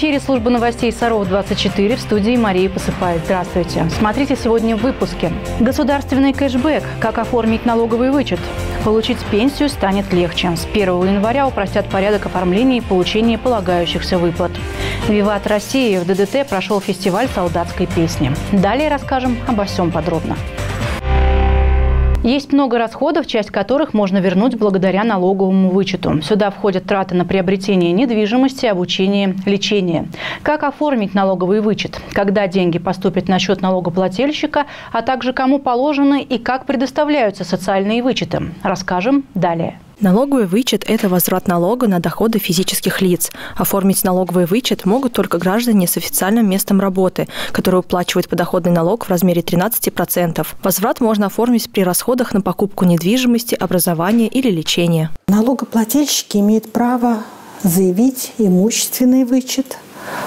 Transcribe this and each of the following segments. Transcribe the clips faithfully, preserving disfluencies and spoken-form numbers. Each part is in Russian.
эфире служба новостей Саров двадцать четыре, в студии Мария Посыпает. Здравствуйте. Смотрите сегодня в выпуске. Государственный кэшбэк. Как оформить налоговый вычет? Получить пенсию станет легче. С первого января упростят порядок оформления и получения полагающихся выплат. «Виват России» в ДДТ прошел фестиваль солдатской песни. Далее расскажем обо всем подробно. Есть много расходов, часть которых можно вернуть благодаря налоговому вычету. Сюда входят траты на приобретение недвижимости, обучение, лечение. Как оформить налоговый вычет? Когда деньги поступят на счет налогоплательщика, а также кому положены и как предоставляются социальные вычеты? Расскажем далее. Налоговый вычет – это возврат налога на доходы физических лиц. Оформить налоговый вычет могут только граждане с официальным местом работы, которые уплачивают подоходный налог в размере тринадцати процентов. Возврат можно оформить при расходах на покупку недвижимости, образование или лечение. Налогоплательщики имеют право заявить имущественный вычет.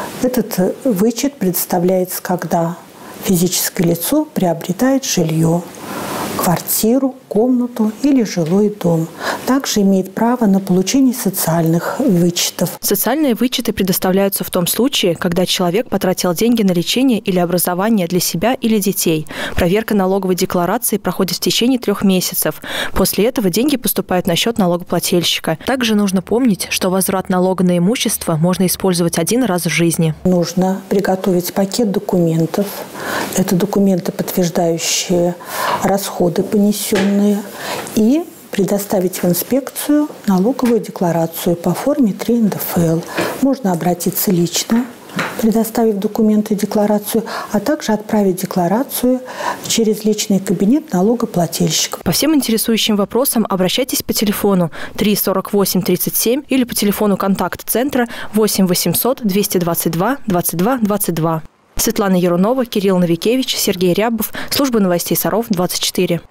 Этот вычет предоставляется, когда физическое лицо приобретает жилье, квартиру, комнату или жилой дом. Также имеет право на получение социальных вычетов. Социальные вычеты предоставляются в том случае, когда человек потратил деньги на лечение или образование для себя или детей. Проверка налоговой декларации проходит в течение трех месяцев. После этого деньги поступают на счет налогоплательщика. Также нужно помнить, что возврат налога на имущество можно использовать один раз в жизни. Нужно приготовить пакет документов. Это документы, подтверждающие расходы, понесенные, и предоставить в инспекцию налоговую декларацию по форме три эн дэ эф эл. Можно обратиться лично, предоставив документы и декларацию, а также отправить декларацию через личный кабинет налогоплательщика. По всем интересующим вопросам обращайтесь по телефону три сорок восемь тридцать семь или по телефону контакт-центра восемь восемьсот двести двадцать два двадцать два двадцать два. Светлана Ярунова, Кирилл Новикевич, Сергей Рябов, служба новостей Саров двадцать четыре.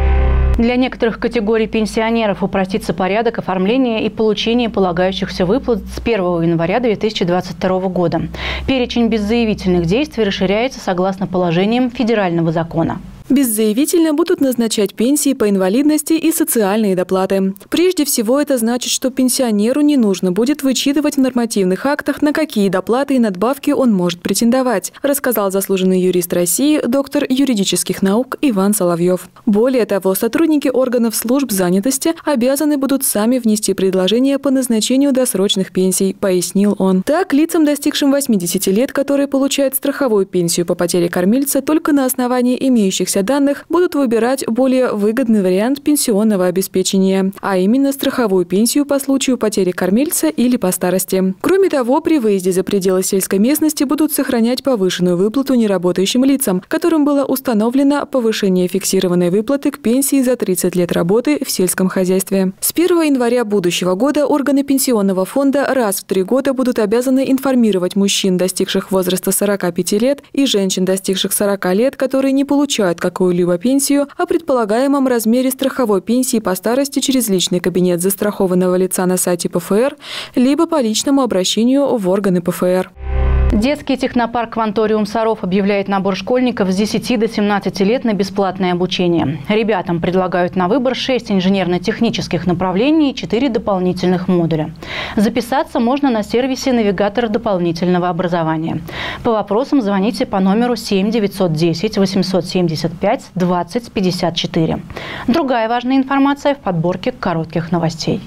Для некоторых категорий пенсионеров упростится порядок оформления и получения полагающихся выплат с первого января две тысячи двадцать второго года. Перечень беззаявительных действий расширяется согласно положениям федерального закона. Беззаявительно будут назначать пенсии по инвалидности и социальные доплаты. Прежде всего, это значит, что пенсионеру не нужно будет вычитывать в нормативных актах, на какие доплаты и надбавки он может претендовать, рассказал заслуженный юрист России, доктор юридических наук Иван Соловьев. Более того, сотрудники органов служб занятости обязаны будут сами внести предложение по назначению досрочных пенсий, пояснил он. Так, лицам, достигшим восьмидесяти лет, которые получают страховую пенсию по потере кормильца только на основании имеющихся данных, будут выбирать более выгодный вариант пенсионного обеспечения, а именно страховую пенсию по случаю потери кормильца или по старости. Кроме того, при выезде за пределы сельской местности будут сохранять повышенную выплату неработающим лицам, которым было установлено повышение фиксированной выплаты к пенсии за тридцать лет работы в сельском хозяйстве. С первого января будущего года органы пенсионного фонда раз в три года будут обязаны информировать мужчин, достигших возраста сорока пяти лет, и женщин, достигших сорока лет, которые не получают какую-либо пенсию, о предполагаемом размере страховой пенсии по старости через личный кабинет застрахованного лица на сайте пэ эф эр, либо по личному обращению в органы пэ эф эр. Детский технопарк «Кванториум Саров» объявляет набор школьников с десяти до семнадцати лет на бесплатное обучение. Ребятам предлагают на выбор шесть инженерно-технических направлений и четыре дополнительных модуля. Записаться можно на сервисе «Навигатор дополнительного образования». По вопросам звоните по номеру семь девятьсот десять восемьсот семьдесят пять двадцать пятьдесят четыре. Другая важная информация в подборке коротких новостей.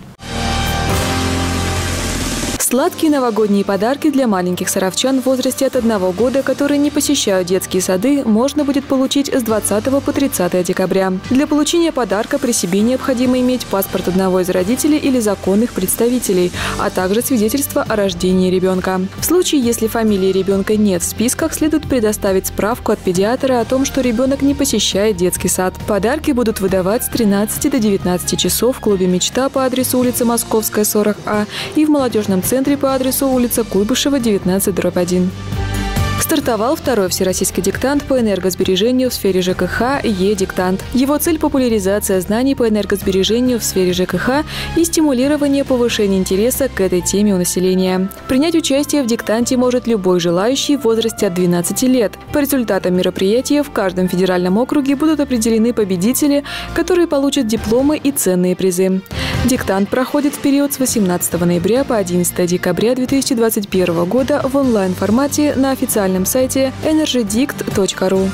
Сладкие новогодние подарки для маленьких саровчан в возрасте от одного года, которые не посещают детские сады, можно будет получить с двадцатого по тридцатое декабря. Для получения подарка при себе необходимо иметь паспорт одного из родителей или законных представителей, а также свидетельство о рождении ребенка. В случае, если фамилии ребенка нет в списках, следует предоставить справку от педиатра о том, что ребенок не посещает детский сад. Подарки будут выдавать с тринадцати до девятнадцати часов в клубе «Мечта» по адресу улица Московская, сорок А и в молодежном центре по адресу улица Куйбышева, девятнадцать дробь один. Стартовал второй всероссийский диктант по энергосбережению в сфере ЖКХ «Е-диктант». Его цель – популяризация знаний по энергосбережению в сфере ЖКХ и стимулирование повышения интереса к этой теме у населения. Принять участие в диктанте может любой желающий в возрасте от двенадцати лет. По результатам мероприятия в каждом федеральном округе будут определены победители, которые получат дипломы и ценные призы. Диктант проходит в период с восемнадцатого ноября по одиннадцатое декабря две тысячи двадцать первого года в онлайн-формате на официальном сайте энерджидикт точка ру.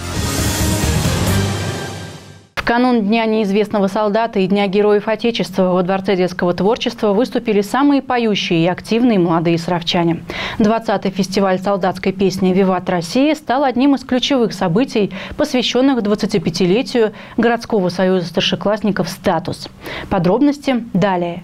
В канун Дня неизвестного солдата и Дня Героев Отечества во Дворце детского творчества выступили самые поющие и активные молодые саровчане. двадцатый фестиваль солдатской песни «Виват Россия» стал одним из ключевых событий, посвященных двадцатипятилетию городского союза старшеклассников «Статус». Подробности далее.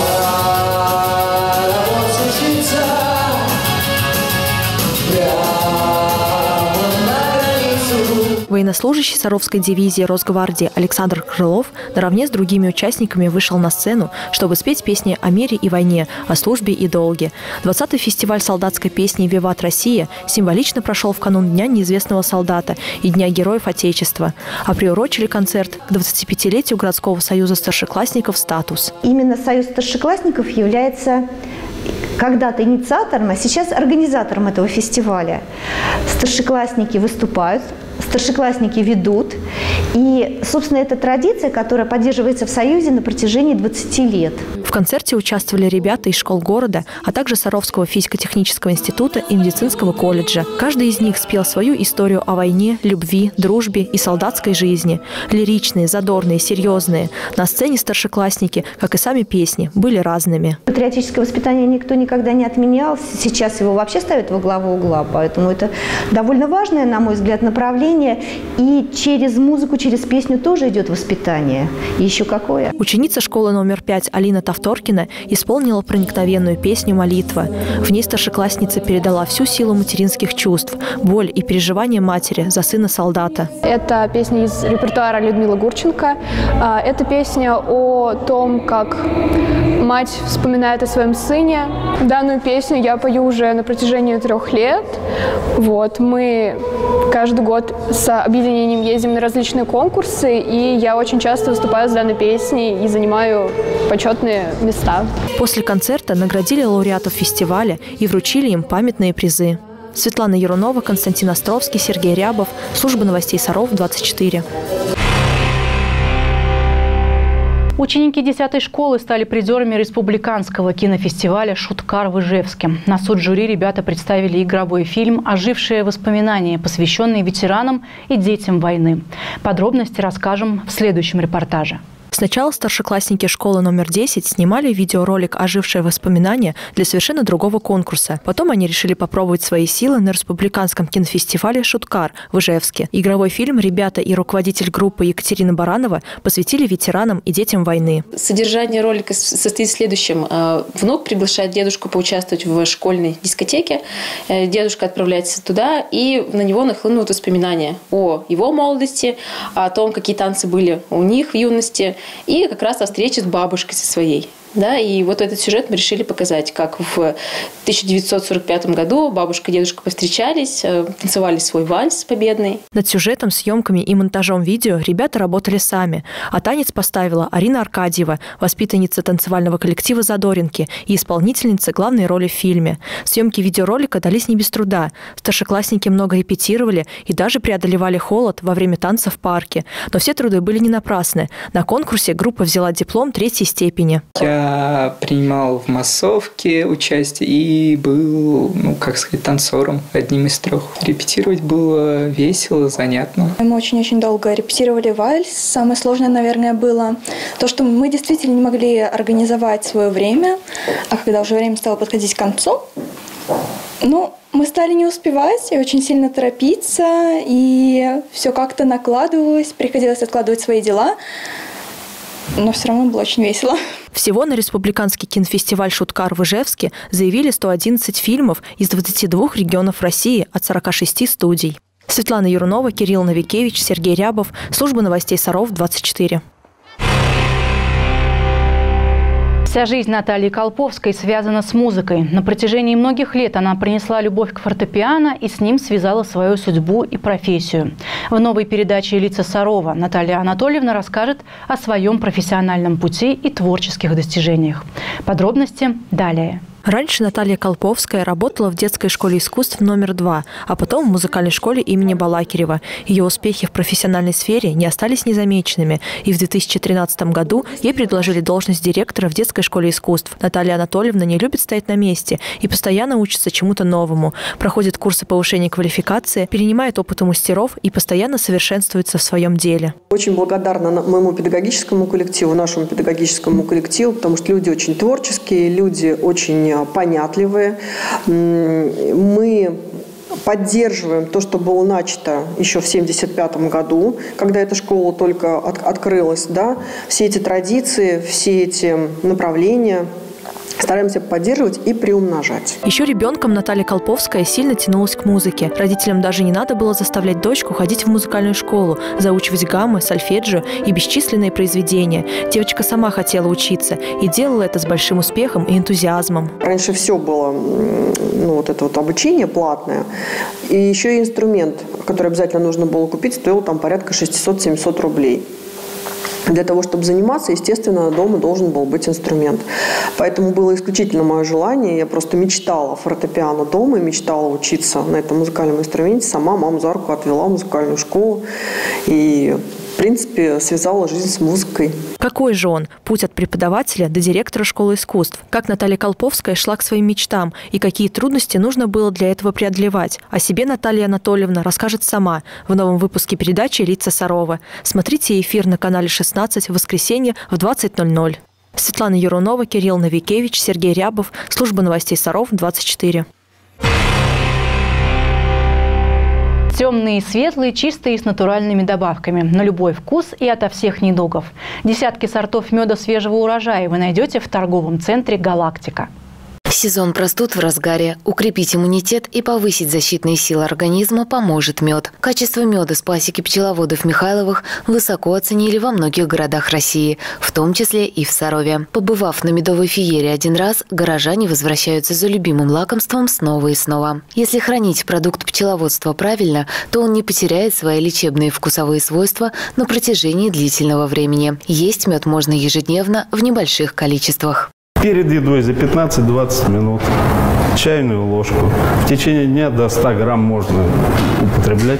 Военнослужащий Саровской дивизии Росгвардии Александр Крылов наравне с другими участниками вышел на сцену, чтобы спеть песни о мире и войне, о службе и долге. двадцатый фестиваль солдатской песни «Виват Россия» символично прошел в канун Дня неизвестного солдата и Дня Героев Отечества, а приурочили концерт к двадцатипятилетию городского союза старшеклассников «Статус». Именно союз старшеклассников является когда-то инициатором, а сейчас организатором этого фестиваля. Старшеклассники выступают, старшеклассники ведут. И, собственно, это традиция, которая поддерживается в Союзе на протяжении двадцати лет. В концерте участвовали ребята из школ города, а также Саровского физико-технического института и медицинского колледжа. Каждый из них спел свою историю о войне, любви, дружбе и солдатской жизни. Лиричные, задорные, серьезные. На сцене старшеклассники, как и сами песни, были разными. Патриотическое воспитание никто никогда не отменял. Сейчас его вообще ставят во главу угла. Поэтому это довольно важное, на мой взгляд, направление. И через музыку, через песню тоже идет воспитание. И еще какое. Ученица школы номер пять Алина Тавторкина исполнила проникновенную песню «Молитва». В ней старшеклассница передала всю силу материнских чувств, боль и переживания матери за сына солдата. Это песня из репертуара Людмилы Гурченко. Это песня о том, как мать вспоминает о своем сыне. Данную песню я пою уже на протяжении трех лет. Вот. Мы каждый год с объединением ездим на различные конкурсы, и я очень часто выступаю с данной песней и занимаю почетные места. После концерта наградили лауреатов фестиваля и вручили им памятные призы. Светлана Ярунова, Константин Островский, Сергей Рябов. Служба новостей Саров, двадцать четыре. Ученики десятой школы стали призерами республиканского кинофестиваля «Шуткар» в Ижевске. На суд жюри ребята представили игровой фильм «Ожившие воспоминания», посвященный ветеранам и детям войны. Подробности расскажем в следующем репортаже. Сначала старшеклассники школы номер десять снимали видеоролик «Ожившие воспоминания» для совершенно другого конкурса. Потом они решили попробовать свои силы на республиканском кинофестивале «Шуткар» в Ижевске. Игровой фильм ребята и руководитель группы Екатерина Баранова посвятили ветеранам и детям войны. Содержание ролика состоит в следующем. Внук приглашает дедушку поучаствовать в школьной дискотеке. Дедушка отправляется туда, и на него нахлынут воспоминания о его молодости, о том, какие танцы были у них в юности, и как раз о встрече с бабушкой со своей. Да, и вот этот сюжет мы решили показать, как в тысяча девятьсот сорок пятом году бабушка и дедушка повстречались, танцевали свой вальс победный. Над сюжетом, съемками и монтажом видео ребята работали сами. А танец поставила Арина Аркадьева, воспитанница танцевального коллектива «Задоринки» и исполнительница главной роли в фильме. Съемки видеоролика дались не без труда. Старшеклассники много репетировали и даже преодолевали холод во время танца в парке. Но все труды были не напрасны. На конкурсе группа взяла диплом третьей степени. Я принимал в массовке участие и был, ну, как сказать, танцором, одним из трех. Репетировать было весело, занятно. Мы очень-очень долго репетировали вальс. Самое сложное, наверное, было то, что мы действительно не могли организовать свое время, а когда уже время стало подходить к концу, ну, мы стали не успевать и очень сильно торопиться, и все как-то накладывалось, приходилось откладывать свои дела. Но все равно было очень весело. Всего на республиканский кинофестиваль «Шуткар» в Ижевске заявили сто одиннадцать фильмов из двадцати двух регионов России от сорока шести студий. Светлана Ярунова, Кирилл Новикевич, Сергей Рябов. Служба новостей Саров, двадцать четыре. Вся жизнь Натальи Колповской связана с музыкой. На протяжении многих лет она принесла любовь к фортепиано и с ним связала свою судьбу и профессию. В новой передаче «Лица Сарова» Наталья Анатольевна расскажет о своем профессиональном пути и творческих достижениях. Подробности далее. Раньше Наталья Колповская работала в детской школе искусств номер два, а потом в музыкальной школе имени Балакирева. Ее успехи в профессиональной сфере не остались незамеченными, и в две тысячи тринадцатом году ей предложили должность директора в детской школе искусств. Наталья Анатольевна не любит стоять на месте и постоянно учится чему-то новому, проходит курсы повышения квалификации, перенимает опыт у мастеров и постоянно совершенствуется в своем деле. Очень благодарна моему педагогическому коллективу, нашему педагогическому коллективу, потому что люди очень творческие, люди очень понятливые. Мы поддерживаем то, что было начато еще в семьдесят пятом году, когда эта школа только от, открылась. Да? Все эти традиции, все эти направления стараемся поддерживать и приумножать. Еще ребенком Наталья Колповская сильно тянулась к музыке. Родителям даже не надо было заставлять дочку ходить в музыкальную школу, заучивать гаммы, сольфеджио и бесчисленные произведения. Девочка сама хотела учиться и делала это с большим успехом и энтузиазмом. Раньше все было, ну, вот это вот обучение платное. И еще и инструмент, который обязательно нужно было купить, стоил там порядка шестьсот-семьсот рублей. Для того, чтобы заниматься, естественно, дома должен был быть инструмент. Поэтому было исключительно мое желание. Я просто мечтала фортепиано дома, мечтала учиться на этом музыкальном инструменте. Сама маму за руку отвела в музыкальную школу и, в принципе, связала жизнь с музыкой. Какой же он? Путь от преподавателя до директора школы искусств. Как Наталья Колповская шла к своим мечтам и какие трудности нужно было для этого преодолевать. О себе Наталья Анатольевна расскажет сама в новом выпуске передачи «Лица Сарова». Смотрите эфир на канале шестнадцать в воскресенье в двадцать ноль ноль. Светлана Юрунова, Кирилл Новикевич, Сергей Рябов. Служба новостей Саров, двадцать четыре. Темные и светлые, чистые и с натуральными добавками. На любой вкус и ото всех недугов. Десятки сортов меда свежего урожая вы найдете в торговом центре «Галактика». Сезон простуд в разгаре. Укрепить иммунитет и повысить защитные силы организма поможет мед. Качество меда с пасеки пчеловодов Михайловых высоко оценили во многих городах России, в том числе и в Сарове. Побывав на медовой феере один раз, горожане возвращаются за любимым лакомством снова и снова. Если хранить продукт пчеловодства правильно, то он не потеряет свои лечебные вкусовые свойства на протяжении длительного времени. Есть мед можно ежедневно в небольших количествах. Перед едой за пятнадцать-двадцать минут чайную ложку. В течение дня до ста грамм можно употреблять.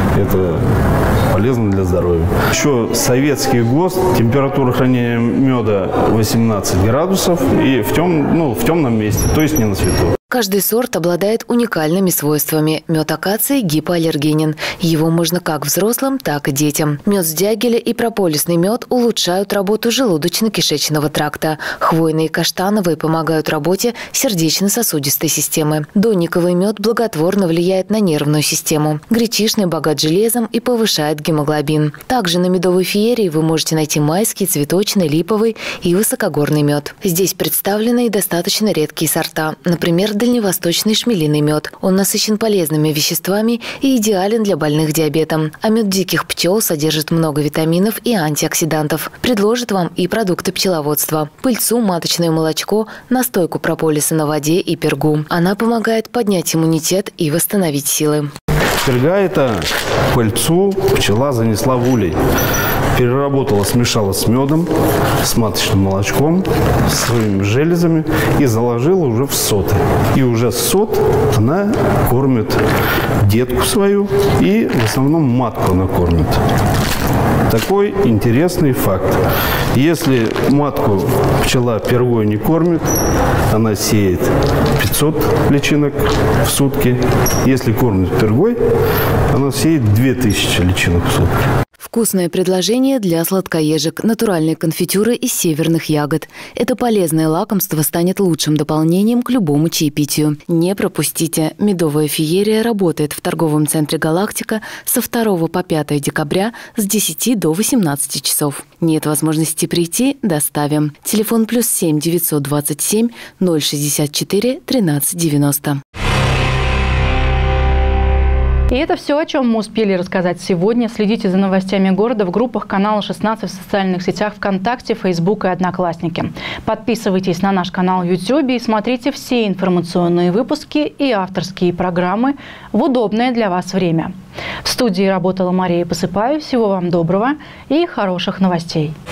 Это полезно для здоровья. Еще советский ГОСТ. Температура хранения меда восемнадцать градусов и в, тем, ну, в темном месте, то есть не на свету. Каждый сорт обладает уникальными свойствами. Мед акации гипоаллергенен. Его можно как взрослым, так и детям. Мед с дягеля и прополисный мед улучшают работу желудочно-кишечного тракта. Хвойные и каштановые помогают работе сердечно-сосудистой системы. Донниковый мед благотворно влияет на нервную систему. Гречишный богат железом и повышает гемоглобин. Также на медовой феерии вы можете найти майский, цветочный, липовый и высокогорный мед. Здесь представлены и достаточно редкие сорта. Например, дальневосточный шмелиный мед. Он насыщен полезными веществами и идеален для больных диабетом. А мед диких пчел содержит много витаминов и антиоксидантов. Предложит вам и продукты пчеловодства. Пыльцу, маточное молочко, настойку прополиса на воде и пергу. Она помогает поднять иммунитет и восстановить силы. Перга – это пыльцу пчела занесла в улей. Переработала, смешала с медом, с маточным молочком, с своими железами и заложила уже в соты. И уже сот она кормит детку свою и в основном матку она кормит. Такой интересный факт. Если матку пчела пергой не кормит, она сеет пятьсот личинок в сутки. Если кормит пергой, она сеет две тысячи личинок в сутки. Вкусное предложение для сладкоежек. Натуральные конфитюры из северных ягод. Это полезное лакомство станет лучшим дополнением к любому чаепитию. Не пропустите. Медовая феерия работает в торговом центре «Галактика» со второго по пятое декабря с десяти до восемнадцати часов. Нет возможности прийти – доставим. Телефон плюс семь девятьсот двадцать семь ноль шестьдесят четыре тринадцать девяносто. И это все, о чем мы успели рассказать сегодня. Следите за новостями города в группах канала шестнадцать в социальных сетях ВКонтакте, Фейсбук и Одноклассники. Подписывайтесь на наш канал в Ютубе и смотрите все информационные выпуски и авторские программы в удобное для вас время. В студии работала Мария Посыпаева. Всего вам доброго и хороших новостей.